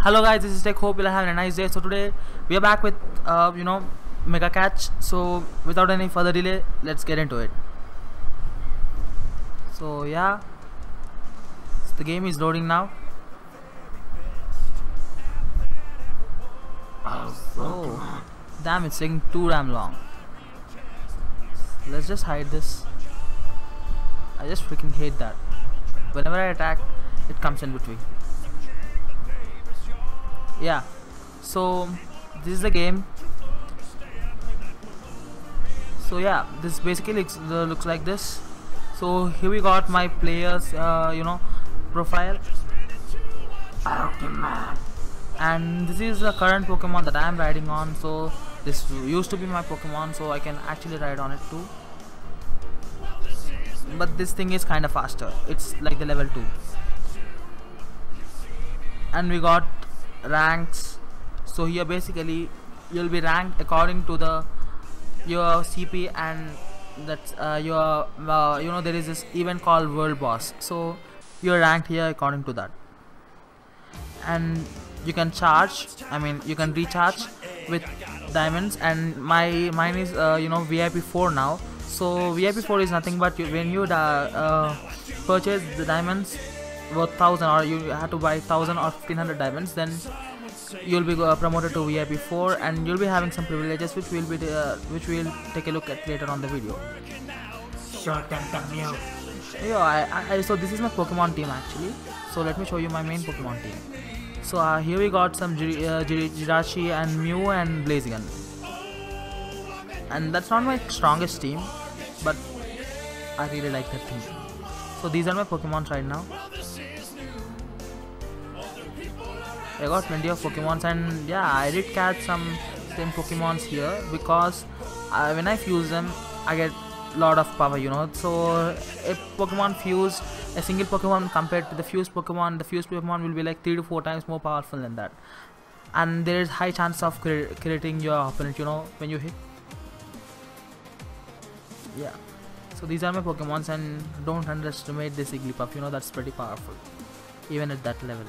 Hello guys, this is Tech. Hope you're having a nice day. So today we are back with Mega Catch. So without any further delay, let's get into it. So yeah, so the game is loading now. Oh damn, it's taking too damn long. Let's just hide this. I just freaking hate that. Whenever I attack, it comes in between. Yeah, so this is the game. So yeah, this basically looks like this. So here we got my players profile, and this is the current Pokemon that I am riding on. So this used to be my Pokemon, so I can actually ride on it too, but this thing is kind of faster. It's like the level 2, and we got ranks. So here basically you'll be ranked according to your CP, and that's there is this event called World Boss, so you're ranked here according to that. And you can you can recharge with diamonds, and mine is VIP 4 now. So VIP 4 is nothing but when you purchase the diamonds worth 1000, or you have to buy 1000 or 1500 diamonds, then you'll be promoted to VIP 4, and you'll be having some privileges which we'll take a look at later on the video. Yeah, so this is my Pokemon team actually. So let me show you my main Pokemon team. So here we got some Jirachi and Mew and Blaziken, and that's not my strongest team, but I really like that team. So these are my Pokemons right now. I got plenty of Pokemons, and yeah, I did catch some same Pokemons here because when I fuse them, I get a lot of power, So a Pokemon fused, a single Pokemon compared to the fused Pokemon will be like 3 to 4 times more powerful than that, and there is high chance of creating your opponent, when you hit. Yeah. So these are my Pokemons, and don't underestimate this Igglypuff, that's pretty powerful even at that level.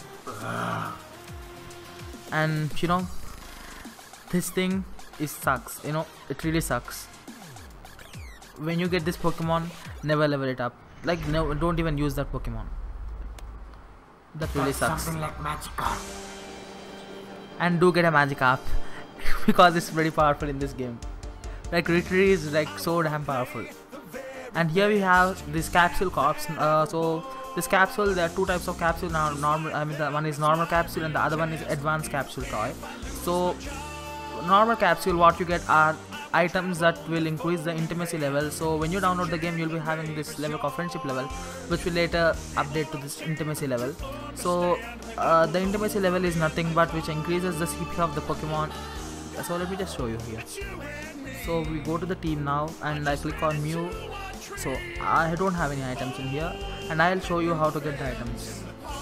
And this thing sucks, it really sucks. When you get this Pokemon, never level it up. Like, no, don't even use that Pokemon. That really sucks. Something like Magikarp. And do get a Magikarp because it's pretty powerful in this game. Like, literally is like so damn powerful. And here we have this Capsule Corps. So this capsule, there are two types of capsule now. The one is normal capsule, and the other one is advanced capsule toy. So normal capsule, what you get are items that will increase the intimacy level. So when you download the game, you'll be having this level of friendship level, which will later update to this intimacy level. So the intimacy level is nothing but which increases the CP of the Pokemon. So let me just show you here. So we go to the team now, and I click on Mew. So I don't have any items in here, and I'll show you how to get the items.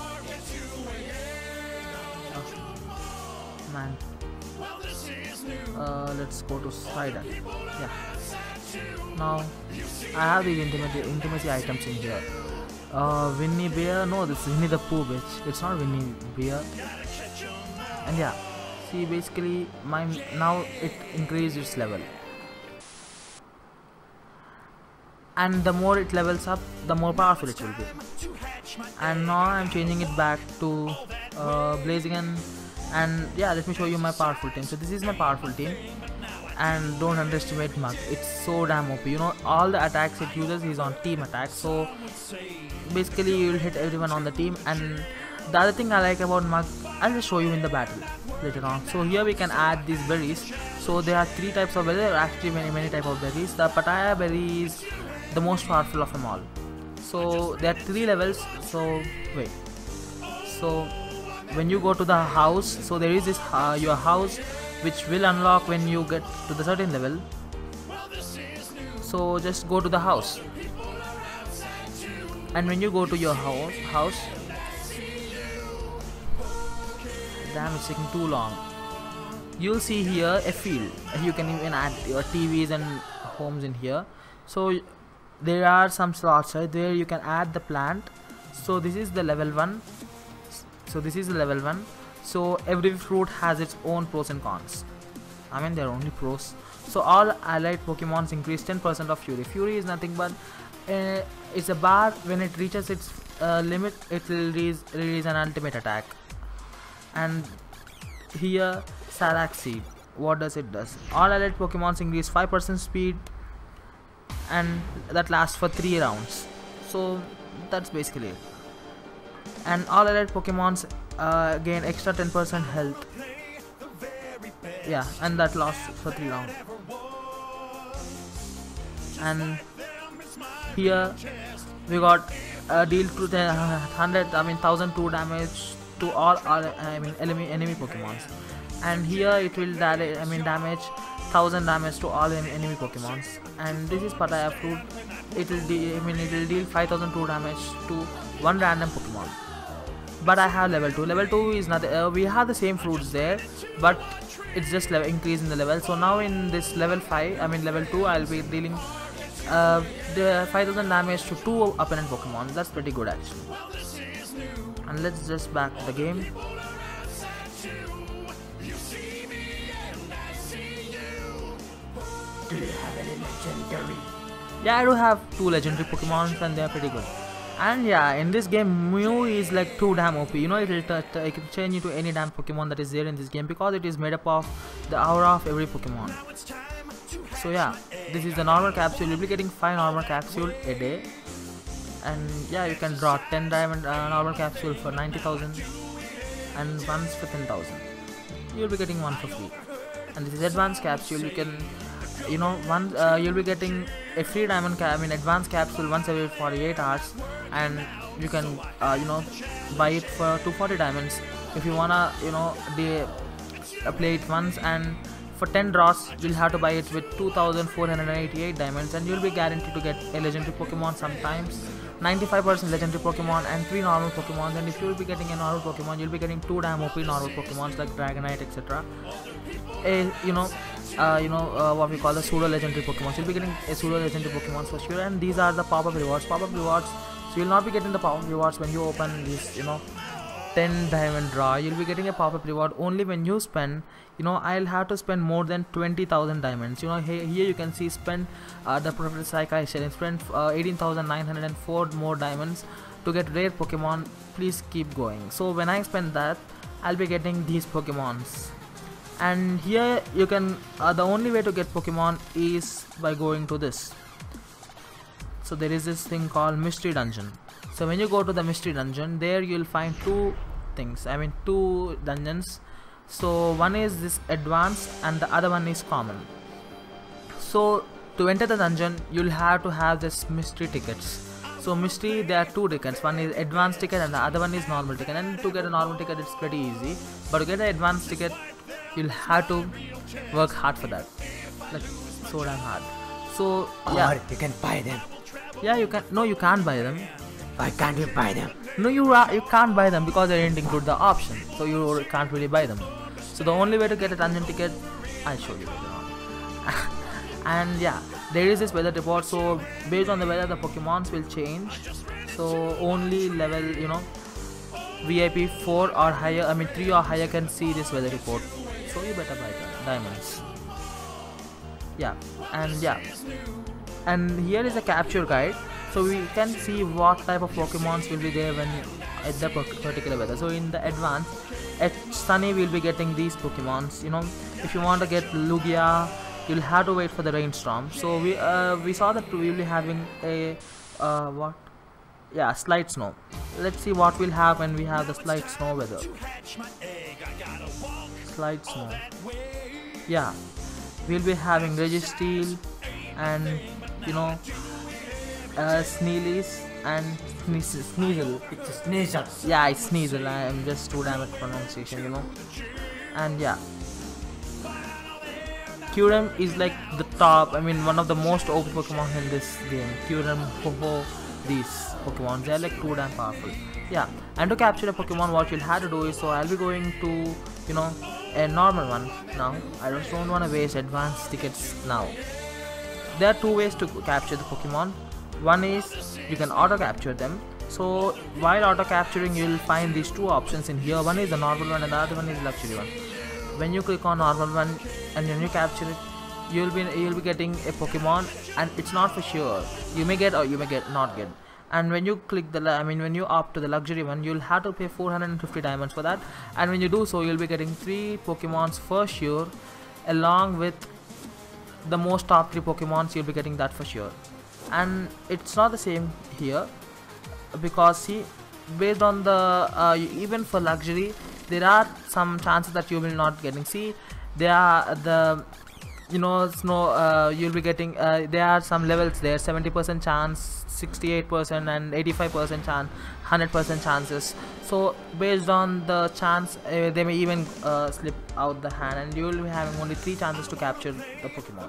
Oh, man. Let's go to Spider. Yeah. Now I have these intimacy items in here. Winnie Bear. No, this is Winnie the Pooh, bitch. It's not Winnie Bear. And yeah, see, basically now it increased its level. And the more it levels up, the more powerful it will be. And now I'm changing it back to Blaziken. And yeah, let me show you my powerful team. So this is my powerful team, and don't underestimate Mug. It's so damn OP. All the attacks it uses is on team attack. So basically you will hit everyone on the team. And the other thing I like about Mug, I'll just show you in the battle later on. So here we can add these berries. So there are 3 types of berries. There are actually many types of berries. The Pattaya berry is the most powerful of them all. So there are 3 levels. So wait. So when you go to the house, so there is this your house which will unlock when you get to the certain level. So just go to the house, and when you go to your house, damn, it's taking too long. You'll see here a field. You can even add your TVs and homes in here. So there are some slots right there you can add the plant. So this is the level 1. So every fruit has its own pros and cons. I mean, there are only pros. So all allied Pokemons increase 10% of Fury. Fury is nothing but it's a bar. When it reaches its limit, it will release an ultimate attack. And here, Salax Seed. What does it does? All allied Pokemons increase 5% speed, and that lasts for 3 rounds. So that's basically it. And all allied Pokemons gain extra 10% health. Yeah, and that lasts for 3 rounds. And here we got deal to the 1002 damage to all enemy Pokemons. And here it will damage 1000 damage to all enemy Pokemons. And this is Pattaya fruit. It will deal 5002 damage to one random Pokemon. But I have level 2. Level 2 is not. We have the same fruits there, but it's just increase in the level. So now in this level 5, level 2, I'll be dealing the 5000 damage to 2 opponent Pokemon. That's pretty good actually. And let's just back to the game. Do you have any legendary? Yeah, I do have 2 legendary Pokemons and they are pretty good. And yeah, in this game, Mew is like too damn OP. You know, it can change into any damn Pokemon that is there in this game because it is made up of the aura of every Pokemon. So yeah, this is the normal capsule. You'll be getting 5 normal capsule a day. And yeah, you can draw 10 diamond normal capsule for 90,000 and once for 10,000. You'll be getting 1 for free. And this is advanced capsule. You can, you'll be getting a free diamond advanced capsule once every 48 hours, and you can buy it for 240 diamonds if you wanna play it once. And for 10 draws you'll have to buy it with 2488 diamonds, and you'll be guaranteed to get a legendary Pokemon sometimes, 95% legendary Pokemon and 3 normal Pokemon. And if you'll be getting a normal Pokemon, you'll be getting 2 damn OP normal Pokemons like Dragonite, etc. What we call the pseudo legendary Pokemon. You'll be getting a pseudo legendary Pokemon for sure. And these are the pop-up rewards. So you'll not be getting the pop-up rewards when you open this 10 diamond draw. You'll be getting a pop-up reward only when you spend, I'll have to spend more than 20,000 diamonds. Here you can see spend the Professor Psyche shell, spend 18,904 more diamonds to get rare Pokemon. Please keep going. So when I spend that, I'll be getting these Pokemons. And here you can the only way to get Pokemon is by going to this. So there is this thing called Mystery Dungeon. So when you go to the Mystery Dungeon, there you'll find 2 dungeons. So one is this advanced and the other one is common. So to enter the dungeon, you'll have to have this mystery tickets. So mystery, there are 2 tickets. One is advanced ticket and the other one is normal ticket. And to get a normal ticket, it's pretty easy. But to get an advanced ticket, you'll have to work hard for that, like so damn hard. So yeah, or you can buy them. Yeah, you can. No, you can't buy them. Why can't you buy them? No, you can't buy them because they didn't include the option, so you can't really buy them. So the only way to get a dungeon ticket, I'll show you later on. And yeah, there is this weather report. So based on the weather, the Pokemons will change. So only level VIP 4 or higher, 3 or higher can see this weather report. So you better buy the diamonds. Yeah, and here is a capture guide. So we can see what type of Pokemons will be there when at the particular weather. So in the advanced, at sunny we'll be getting these Pokemons. If you want to get Lugia, you'll have to wait for the rainstorm. So we saw that we'll be having a slight snow. Let's see what we'll have when we have the slight snow weather. Slight snow. Yeah, we'll be having Registeel and Sneasel and Sneasel. It's a Sneasel. Yeah, it's Sneasel. I am just too damn at pronunciation, And yeah, Kyurem is like the top. One of the most OP Pokemon in this game. Kyurem, Ho-Oh, these Pokemon, they are like too damn powerful. Yeah, and to capture a Pokemon, what you'll have to do is, so I'll be going to a normal one now. I just don't want to waste advanced tickets now. There are 2 ways to capture the Pokemon. One is you can auto capture them, So while auto capturing, you will find these two options in here. One is the normal one and the other one is luxury one. When you click on normal one and when you capture it, you'll be getting a Pokemon, and it's not for sure. You may get or you may not get. And when you click when you opt to the luxury one, you'll have to pay 450 diamonds for that. And when you do so, you'll be getting 3 Pokemons for sure, along with the most top 3 Pokemons. You'll be getting that for sure. And it's not the same here, because see, based on the even for luxury, there are some chances that you will not getting. See, there are the you'll be getting there are some levels there, 70% chance, 68% and 85% chance, 100% chances. So based on the chance, they may even slip out the hand, and you will be having only 3 chances to capture the Pokemon.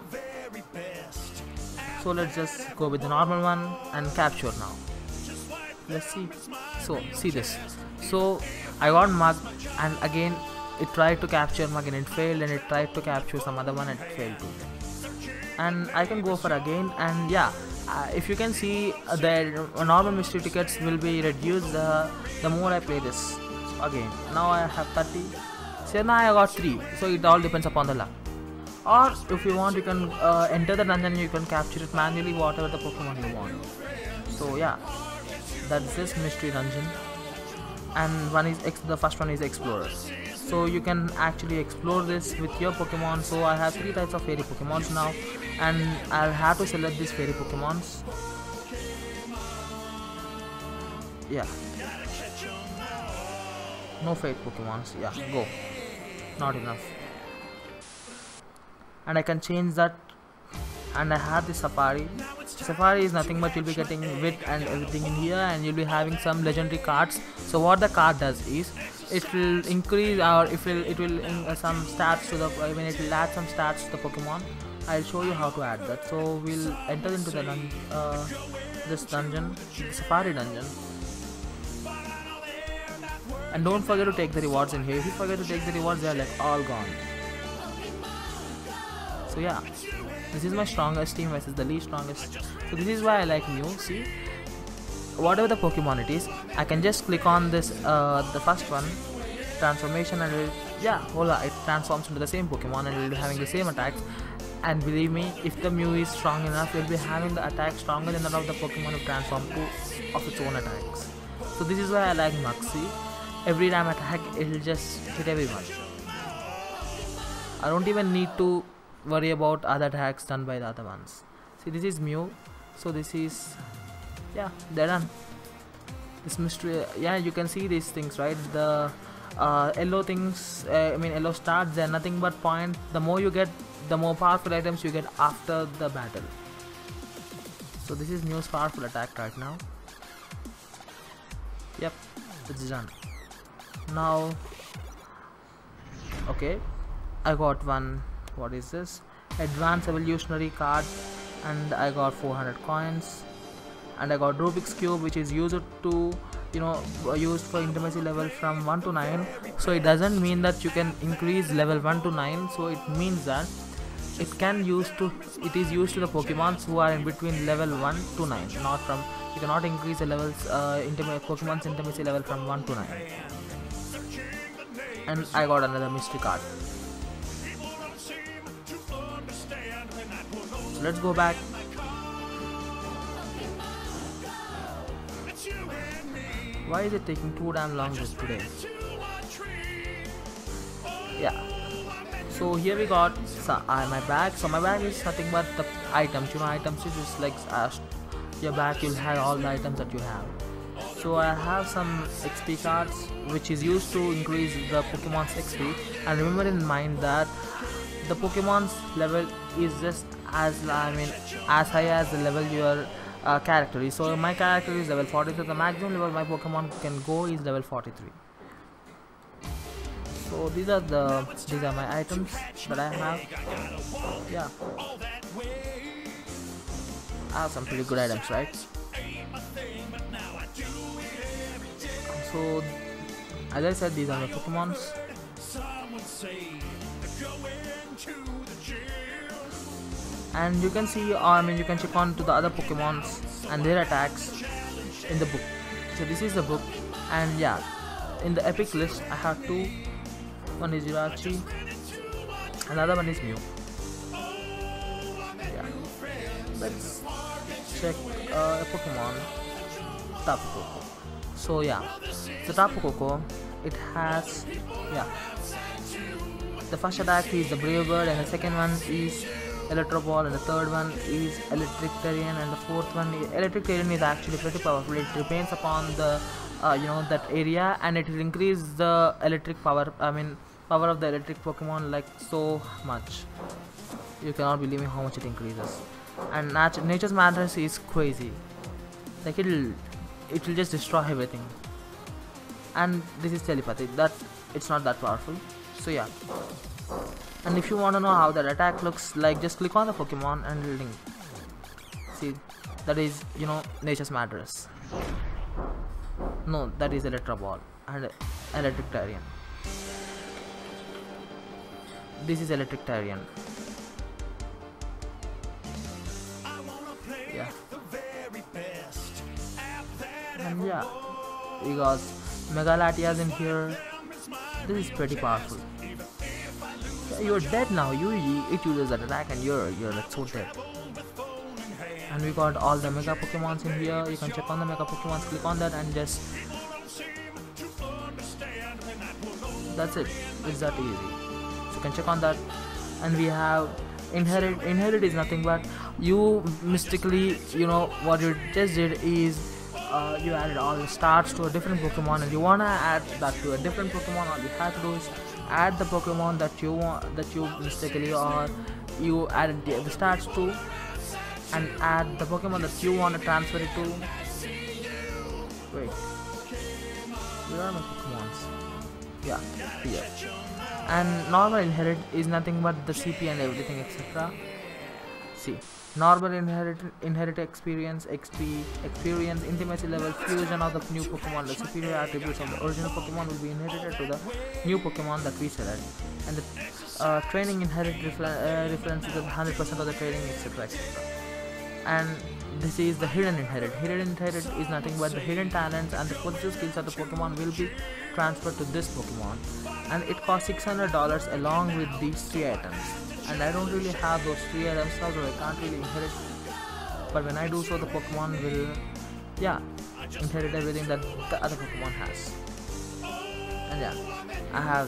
So let's just go with the normal one and capture now. Let's see. So see this. So I got Mug, and again it tried to capture Mug and it failed, and it tried to capture some other one and it failed too. And I can go for again, and yeah, if you can see, the normal mystery tickets will be reduced the more I play this. So again, now I have 30. So now I got 3. So it all depends upon the luck. Or if you want, you can enter the dungeon, you can capture it manually, whatever the Pokemon you want. So yeah, that's this mystery dungeon. And the first one is Explorer. So you can actually explore this with your Pokemon. So I have 3 types of fairy Pokemons now, and I'll have to select these fairy Pokemons. Yeah, no fate Pokemons. Yeah, go. Not enough. And I can change that. And I have the Safari. Safari is nothing but you'll be getting wit and everything in here, and you'll be having some legendary cards. So what the card does is, it will increase, or it will some stats to the it will add some stats to the Pokemon. I'll show you how to add that. So we'll enter into the this dungeon, the Safari dungeon. And don't forget to take the rewards in here. If you forget to take the rewards, they are like all gone. So yeah, this is my strongest team versus the least strongest. So this is why I like Mew. See, whatever the Pokemon it is, I can just click on this the first one, transformation, and it transforms into the same Pokemon, and it will be having the same attacks. And believe me, if the Mew is strong enough, it will be having the attack stronger than that of the Pokemon who transform to of its own attacks. So this is why I like Muxie. Every time attack, it will just hit everyone. I don't even need to worry about other attacks done by the other ones. See, this is Mew. So this is, yeah, they're done. This mystery, yeah, you can see these things, right? The yellow things, yellow stars, they're nothing but points. The more you get, the more powerful items you get after the battle. So this is Mew's powerful attack right now. Yep, it's done. Now, okay, I got one. What is this? Advanced evolutionary card, and I got 400 coins. And I got Rubik's Cube, which is used to used for intimacy level from 1 to 9. So it doesn't mean that you can increase level 1 to 9. So it means that it is used to the Pokemons who are in between level 1 to 9, not from, you cannot increase the levels Pokemon's intimacy level from 1 to 9. And I got another mystery card. So let's go back. Why is it taking too damn long just today? Yeah. So here we got my bag. So my bag is nothing but the items. Items is just like your bag. You'll have all the items that you have. So I have some XP cards, which is used to increase the Pokemon's XP. And remember in mind that the Pokemon's level is just as high as the level your character is. So my character is level 43. So the maximum level my Pokemon can go is level 43. So these are my items that I have. Yeah, I have some pretty good items, right? So as I said, these are my Pokemons. And you can see, you can check on to the other Pokemons and their attacks in the book. So this is the book, and yeah, in the epic list I have two. One is Jirachi, another one is Mew. Yeah, let's check a Pokemon, Tapu Koko. So yeah, the Tapu Koko, it has, yeah, the first attack is the Brave Bird, and the second one is Electro Ball, and the third one is Electric Terrain, and the fourth one is Electric Terrain is actually pretty powerful. It depends upon the that area, and it will increase the electric power. I mean, power of the electric Pokemon like so much. You cannot believe me how much it increases. And Nature's Madness is crazy. Like it will just destroy everything. And this is telepathy. That it's not that powerful. So yeah. And if you want to know how that attack looks like, just click on the Pokemon and link. See, that is Nature's Madness. No, that is Electro Ball and Electric Terrain. This is Electric Terrain. Yeah. And yeah, because Mega Latias in here. This is pretty powerful. Yeah, you're dead now. It uses that attack and you're like so dead. And we got all the Mega Pokemons in here. You can check on the Mega Pokemons. Click on that and just that's it. It's that easy. So you can check on that. And we have Inherit. Inherit is nothing but you mystically, what you just did is you added all the stats to a different Pokemon, and you wanna add that to a different Pokemon. All you have to do is add the Pokemon that you mistakenly or you added the stats to, and add the Pokemon that you want to transfer it to. Wait, where are my Pokemons? Yeah, here. And normal Inherit is nothing but the CP and everything, etc. See, normal inherit experience, XP, experience, intimacy level, fusion of the new Pokemon. The superior attributes of the original Pokemon will be inherited to the new Pokemon that we select. And the training inherit references 100% of the training, etc. etc. And this is the hidden inherit. Hidden inherit is nothing but the hidden talents and the positive skills of the Pokemon will be transferred to this Pokemon. And it costs $600 along with these 3 items. And I don't really have those 3 items, so I can't really inherit. But when I do so, the Pokemon will, inherit everything that the other Pokemon has. And yeah, I have,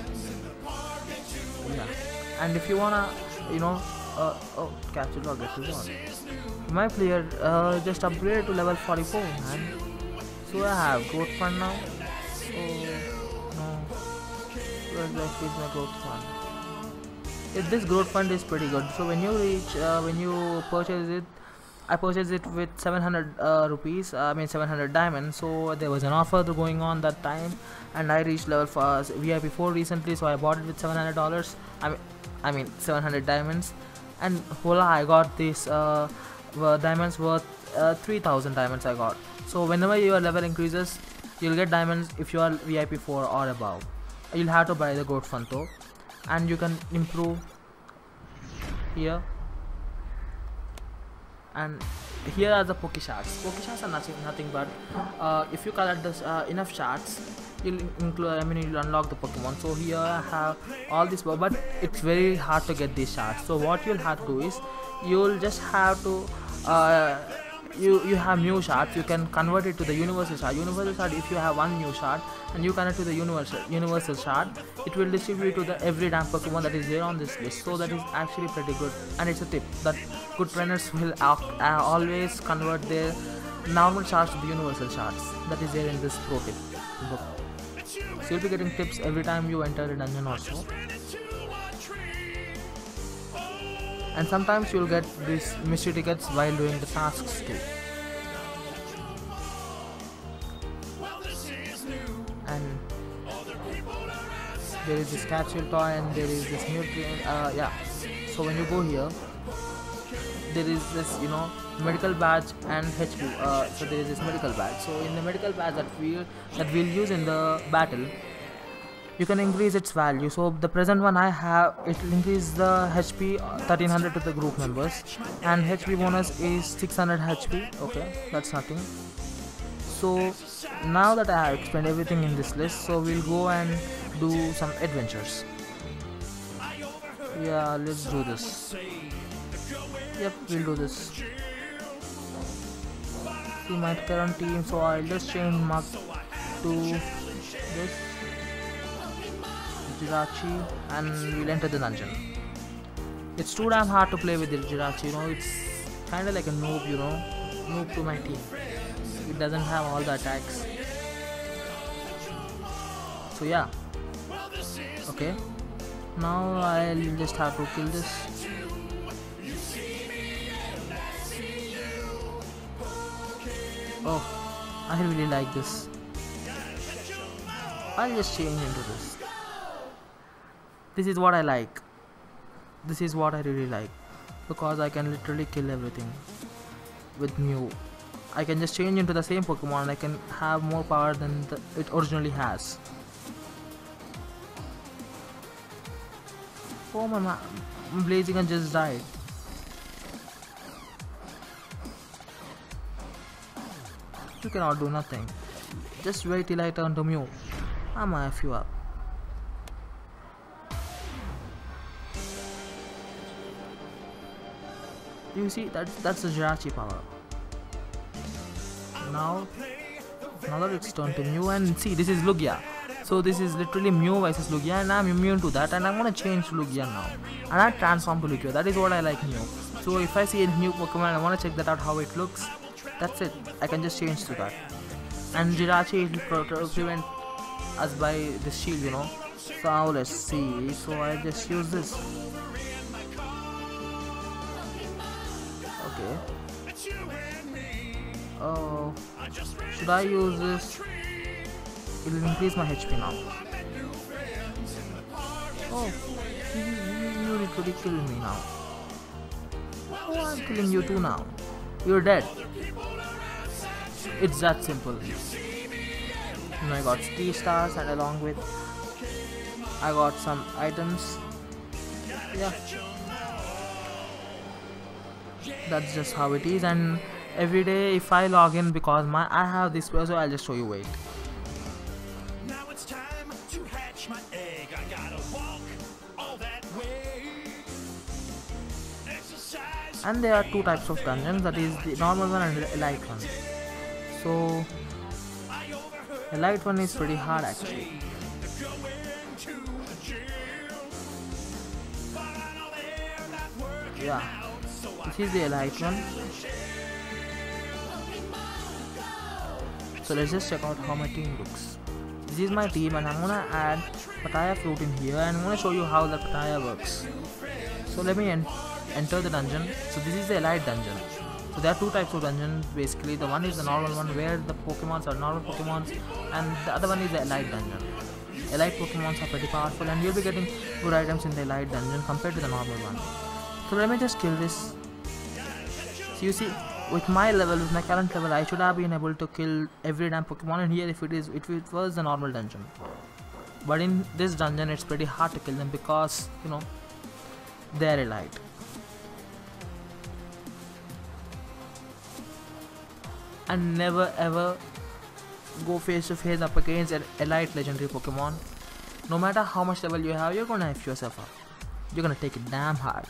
And if you wanna, capture log, get to one. My player just upgraded to level 44, man. So I have growth fund now. Oh no, where's my growth fund? This growth fund is pretty good. So when you purchase it, I purchased it with 700 rupees. 700 diamonds. So there was an offer going on that time, and I reached level VIP 4 recently. So I bought it with $700. 700 diamonds, and voila, I got this diamonds worth 3000 diamonds. I got. So whenever your level increases, you'll get diamonds if you are VIP 4 or above. You'll have to buy the growth fund though. And you can improve here, and here are the Poke Shards. Poke Shards are nothing but if you collect this enough shards, you'll unlock the Pokemon. So here I have all this, but it's very hard to get these shards. So what you'll have to do is you'll just have to you have Mew shards. You can convert it to the universal shard. Universal shard, if you have one Mew shard and you connect to the universal shard, it will distribute to the every damn Pokemon that is there on this list. So that is actually pretty good, and it's a tip that good trainers will always convert their normal shards to the universal shards. That is there in this pro tip book. So you'll be getting tips every time you enter a dungeon or so. And sometimes you'll get these mystery tickets while doing the tasks too. And there is this capsule toy, and there is this nutrient. So when you go here, there is this medical badge and HP. So there is this medical badge. So in the medical badge that we'll use in the battle, you can increase its value. So the present one I have, it will increase the HP 1300 to the group members, and HP bonus is 600 HP. Okay, that's nothing. So now that I have explained everything in this list, so we'll go and do some adventures. Yeah, let's do this. Yep, we'll do this. See my current team, so I'll just change Mark to this Jirachi and we'll enter the dungeon. It's too damn hard to play with the Jirachi, you know, it's kinda like a noob, you know, noob to my team. It doesn't have all the attacks. So yeah. Okay. Now I'll just have to kill this. Oh, I really like this. I'll just change into this. This is what I like. This is what I really like. Because I can literally kill everything with Mew. I can just change into the same Pokemon and I can have more power than it originally has. Oh my Blaziken just died. You cannot do nothing. Just wait till I turn to Mew. I'ma F you up. You see, that's the Jirachi power. Now that it's turned to Mew, and see, this is Lugia. So this is literally Mew versus Lugia, and I'm immune to that, and I'm gonna change to Lugia now. And I transform to Lugia. That is what I like Mew. So if I see a new Pokemon, I wanna check that out how it looks. That's it. I can just change to that. And Jirachi will prevent us by this shield, you know. So now let's see. So I just use this. Okay. Oh, should I use this? It will increase my HP now. Oh, you literally killed me now. Oh, I'm killing you too now. You're dead. It's that simple. You know, I got 3 stars and along with I got some items. Yeah. That's just how it is, and every day if I log in, because I have this, so I'll just show you. Wait. Now it's time to hatch my egg. I gotta walk all that way. Exercise. And there are 2 types of dungeons, that is the normal one and the elite one. So the elite one is pretty hard actually. Yeah, this is the elite one. So let's just check out how my team looks. This is my team, and I'm gonna add Pataya fruit in here, and I'm gonna show you how the Pataya works. So let me enter the dungeon. So this is the elite dungeon. So there are 2 types of dungeons basically. The one is the normal one where the Pokemons are normal Pokemons, and the other one is the elite dungeon. Elite Pokemons are pretty powerful, and you'll be getting good items in the elite dungeon compared to the normal one. So let me just kill this. So you see, with my level, with my current level, I should have been able to kill every damn Pokemon in here if it was the normal dungeon. But in this dungeon, it's pretty hard to kill them because, you know, they're elite. And never ever go face to face up against an elite legendary Pokemon. No matter how much level you have, you're gonna F yourself up. You're gonna take it damn hard.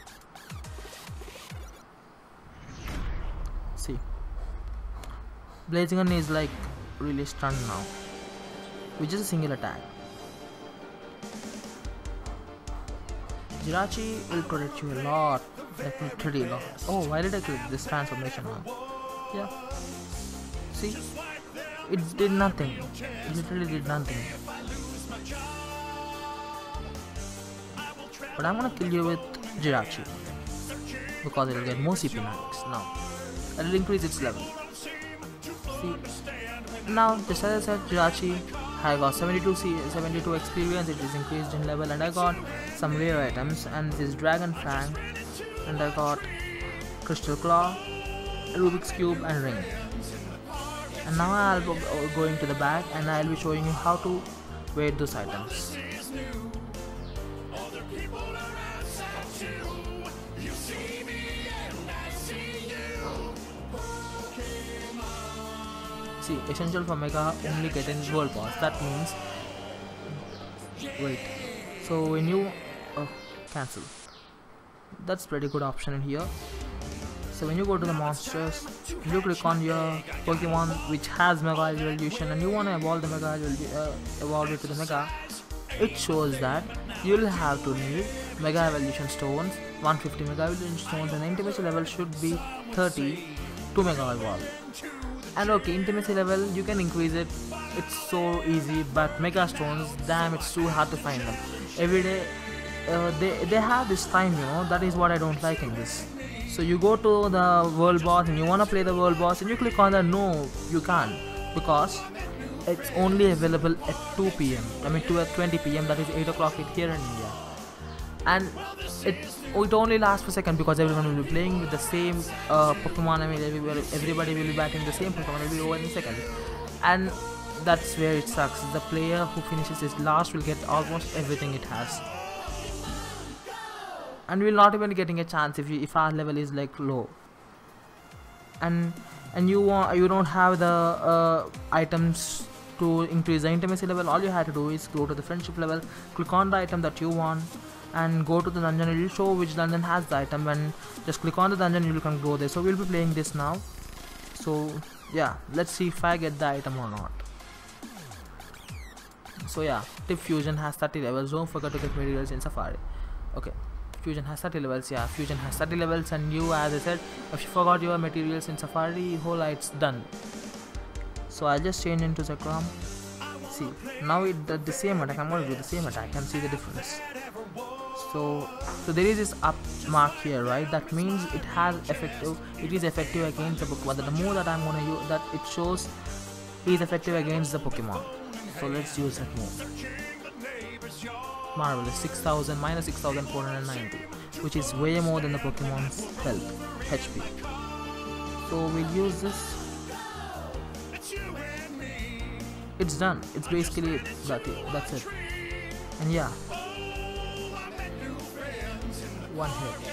See, Blaziken is like really stunned now with just a single attack. Jirachi will protect you a lot, like literally a lot. Oh, why did I click this transformation now? Yeah, see, it did nothing. It literally did nothing. But I'm gonna kill you with Jirachi because it will get more CP max now. It will increase its level. See, now just as I said, Jirachi, I got 72 experience. It is increased in level, and I got some rare items, and this is Dragon Fang, and I got Crystal Claw, Rubik's Cube, and Ring. And now I'll be going to the back, and I'll be showing you how to weight those items. see, essential for Mega only get in World Boss. That means, wait, so when you cancel, that's pretty good option in here. So when you go to the monsters, you click on your Pokemon which has Mega Evolution and you want to evolve the evolve it to the Mega, it shows that you'll have to need Mega Evolution Stones, 150 Mega Evolution Stones, and the intimacy level should be 30 to Mega Evolve. And okay, intimacy level you can increase it, it's so easy, but Mega Stones, damn, it's too hard to find them. Every day they have this time, you know, that is what I don't like in this. So you go to the world boss and you wanna play the world boss and you click on the no, you can't, because it's only available at 2 p.m. I mean 20 p.m. that is 8 o'clock here in India. And it only lasts for a second because everyone will be playing with the same Pokemon. I mean everybody will be batting the same Pokemon, it will be over in a second. And that's where it sucks. The player who finishes it last will get almost everything it has. And we're not even getting a chance if our level is like low, and you don't have the items to increase the intimacy level. All you have to do is go to the friendship level, click on the item that you want, and go to the dungeon. It will show which dungeon has the item, and just click on the dungeon, you can go there. So we'll be playing this now. So yeah, let's see if I get the item or not. So yeah, Tip Fusion has 30 levels. Don't forget to get materials in Safari. Okay, Fusion has 30 levels. Yeah, Fusion has 30 levels, and you, as I said, if you forgot your materials in Safari, whole it's done. So I'll just change into Zekrom. See, now it does the same attack. I'm going to do the same attack and see the difference. So there is this up mark here, right? That means it is effective against the Pokemon. The move that I'm gonna use, that it shows is effective against the Pokemon. So let's use that move. Marvelous, 6000 minus 6490, which is way more than the Pokemon's health, HP. So we'll use this. It's done. It's basically that's it. And yeah, one hit.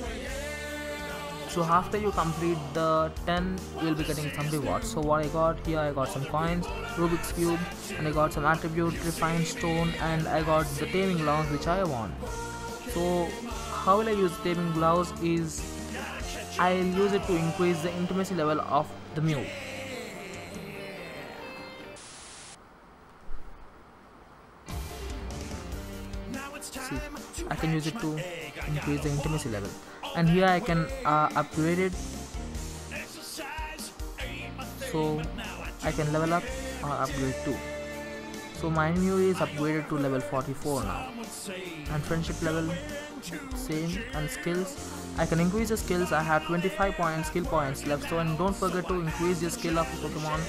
So after you complete the 10, you'll be getting some rewards. So what I got here, I got some coins, Rubik's Cube, and I got some attribute, Refined Stone, and I got the Taming Gloves which I want. So how will I use Taming Gloves is, I'll use it to increase the intimacy level of the Mew. See, I can use it to increase the intimacy level, and here I can upgrade it, so I can level up or upgrade too. So my Mew is upgraded to level 44 now, and friendship level same, and skills I can increase the skills. I have 25 skill points left, so and don't forget to increase the skill of the Pokemon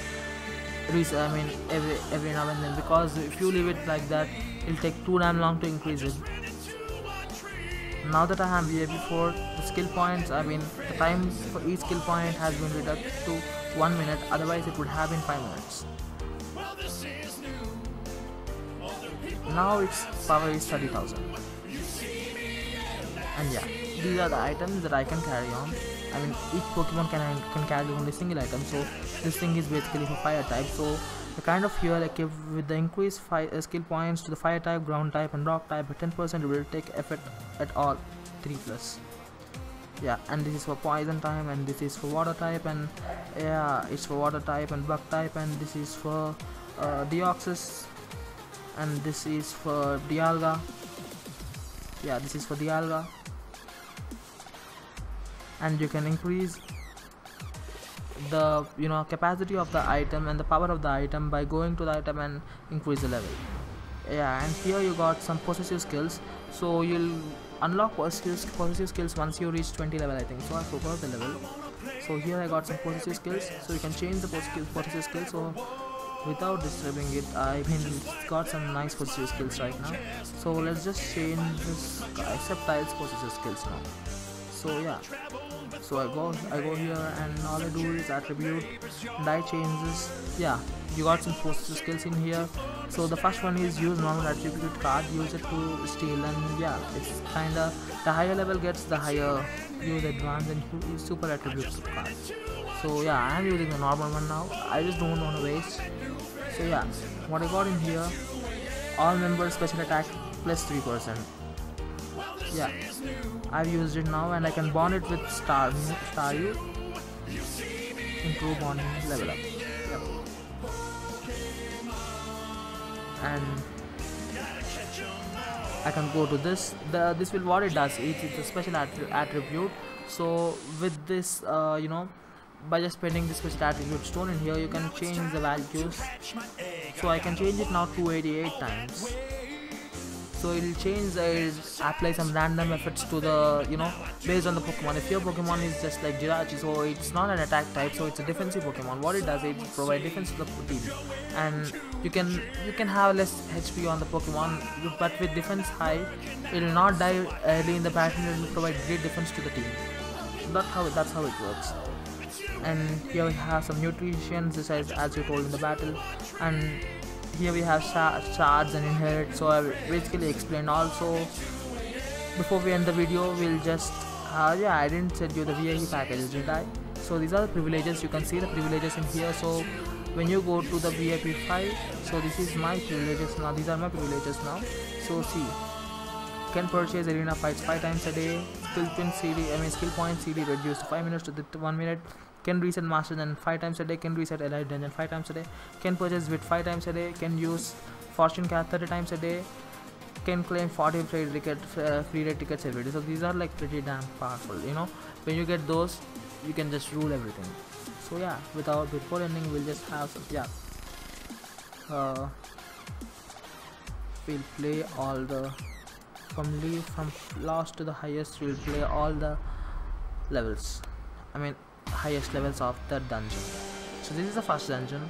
every now and then, because if you leave it like that, it'll take too damn long to increase it. Now that I have VIP4, the skill points, the time for each skill point has been reduced to 1 minute, otherwise it would have been 5 minutes. Now its power is 30,000. And yeah, these are the items that I can carry on. Each Pokemon can carry only single item, so this thing is basically for fire type. So the kind of fuel equipped with the increased skill points to the fire type, ground type, and rock type at 10% will take effect at all 3+. Yeah, and this is for poison type, and this is for water type, and yeah, it's for water type and bug type, and this is for Deoxys, and this is for Dialga. Yeah, this is for Dialga. And you can increase the capacity of the item and the power of the item by going to the item and increase the level. Yeah, and here you got some possessive skills, so you'll unlock possessive skills once you reach 20 level, I think. So I forgot the level. So here I got some possessive skills, so you can change the possessive skills. So without disturbing it, it's got some nice possessive skills right now. So let's just change this Sceptile's possessive skills now. So yeah, so I go here, and all I do is attribute, and I change this. Yeah, you got some possessive skills in here. So the first one is use normal attribute card, use it to steal, and yeah, it's kinda, the higher level gets, the higher use advanced and use super attribute card. So yeah, I am using the normal one now. I just don't want to waste. So yeah, what I got in here, all members special attack plus 3%. Yeah, I've used it now, and I can bond it with Star U. Improve bonding level up. Yep. And I can go to this. This will, what it does, it's a special attribute. So with this, by just spending the special attribute stone in here, you can change the values. So I can change it now 288 times. So it will change, apply some random effects to the, based on the Pokemon. If your Pokemon is just like Jirachi, so it's not an attack type, so it's a defensive Pokemon. What it does, it provides defense to the team, and you can have less HP on the Pokemon, but with defense high, it will not die early in the battle. It will provide great defense to the team. That's how it works. And here we have some nutritions, as you told in the battle, and here we have shards and inherit. So I basically explained. Also, before we end the video, we'll just yeah, I didn't send you the VIP packages, did I? So these are the privileges. You can see the privileges in here. So when you go to the VIP 5, so this is my privileges now. These are my privileges now. So see, can purchase arena fights 5 times a day. Skill point CD reduced 5 minutes to 1 minute. Can reset master dungeon 5 times a day. Can reset elite dungeon 5 times a day. Can purchase wit 5 times a day. Can use fortune cap 30 times a day. Can claim 40 free rate tickets every day. So these are like pretty damn powerful. When you get those, you can just rule everything. So yeah, before ending, we'll just have some, yeah. We'll play all the from last to the highest. We'll play all the levels. Highest levels of the dungeon. So this is the first dungeon.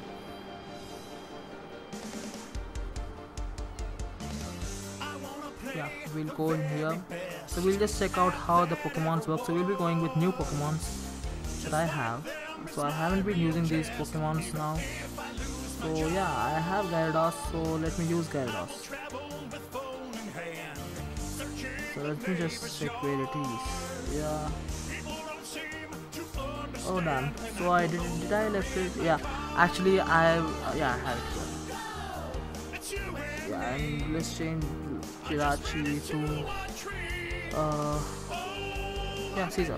Yeah, we'll go in here. So we'll just check out how the Pokemons work. So we'll be going with new Pokemons that I have. So I haven't been using these Pokemons now. So yeah, I have Gyarados, so let me use Gyarados. So let me just check where it is. Yeah. Oh damn. So did I left it? Yeah. Actually I have it here. Yeah, and let's change Jirachi to yeah, Caesar.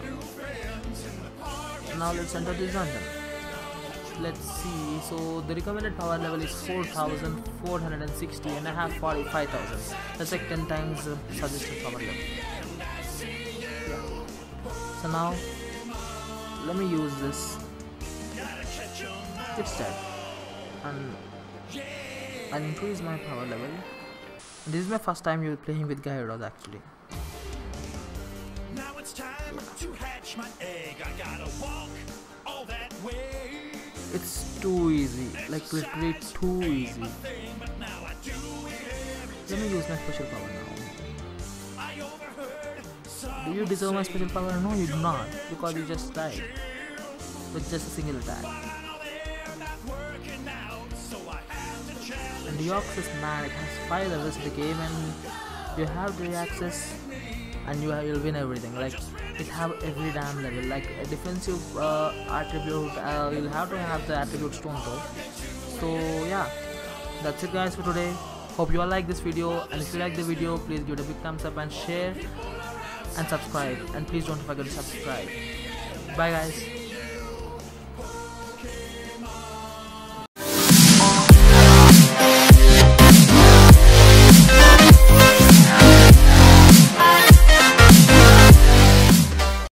Now let's enter this dungeon. Let's see. So the recommended power level is 4,460 and I have 45,000. That's like 10 times the suggested power level. Yeah. So now let me use this instead, and I'll increase my power level. This is my first time playing with Gyarados actually. Now it's time to hatch my egg. I gotta walk all that way. It's too easy, like literally too easy. Let me use my special power now. Do you deserve my special power? No, you do not, because you just died with just a single attack. And Deoxys, man, it has 5 levels in the game, and you have the access, and you'll win everything. Like it have every damn level. Like a defensive attribute, you'll have to have the attribute stone though. So yeah, that's it guys for today. Hope you all like this video, and if you like the video, please give it a big thumbs up and share and subscribe, and please don't forget to subscribe. Bye guys.